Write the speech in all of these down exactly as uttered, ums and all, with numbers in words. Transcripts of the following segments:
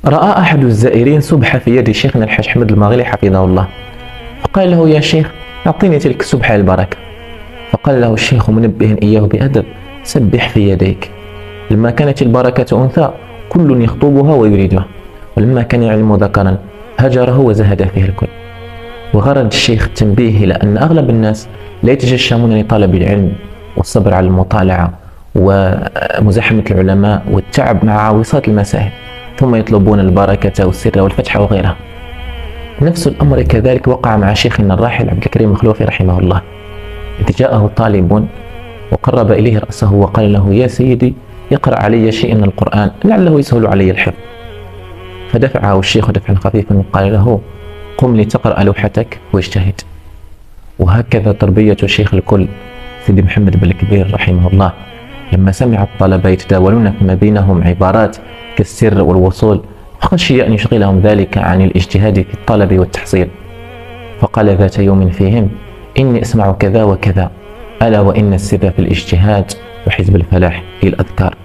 رأى أحد الزائرين سبحة في يد شيخنا الحاج حمد الماغلي حفظه الله، فقال له: يا شيخ، أعطيني تلك السبحة البركة. فقال له الشيخ منبها إياه بأدب: سبح في يديك، لما كانت البركة أنثى كل يخطبها ويريدها، ولما كان العلم ذكرا هجره وزهد فيه الكل. وغرض الشيخ التنبيه إلى أن أغلب الناس لا يتجشمون لطلب العلم والصبر على المطالعة ومزاحمة العلماء والتعب مع عويصات المسائل، ثم يطلبون البركة والسر والفتح وغيرها. نفس الأمر كذلك وقع مع شيخنا الراحل عبد الكريم مخلوفي رحمه الله، إذ جاءه طالب وقرب إليه رأسه وقال له: يا سيدي، يقرأ علي شيء من القرآن لعله يسهل علي الحفظ. فدفعه الشيخ دفعا خفيفا وقال له: قم لتقرأ لوحتك واجتهد. وهكذا تربية شيخ الكل سيدي محمد بن الكبير رحمه الله، لما سمع الطلبة يتداولون فيما بينهم عبارات كالسر والوصول، خشي أن يشغلهم ذلك عن الاجتهاد في الطلب والتحصيل، فقال ذات يوم فيهم: إني أسمع كذا وكذا، ألا وإن السر في الاجتهاد وحزب الفلاح في الأذكار.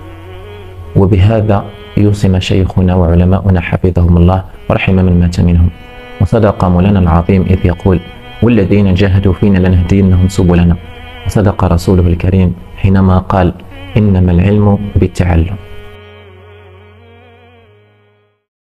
وبهذا يوصم شيخنا وعلماؤنا حفظهم الله ورحم من مات منهم. وصدق مولانا العظيم إذ يقول: والذين جاهدوا فينا لنهدينهم سبلنا. وصدق رسوله الكريم حينما قال: إنما العلم بالتعلم.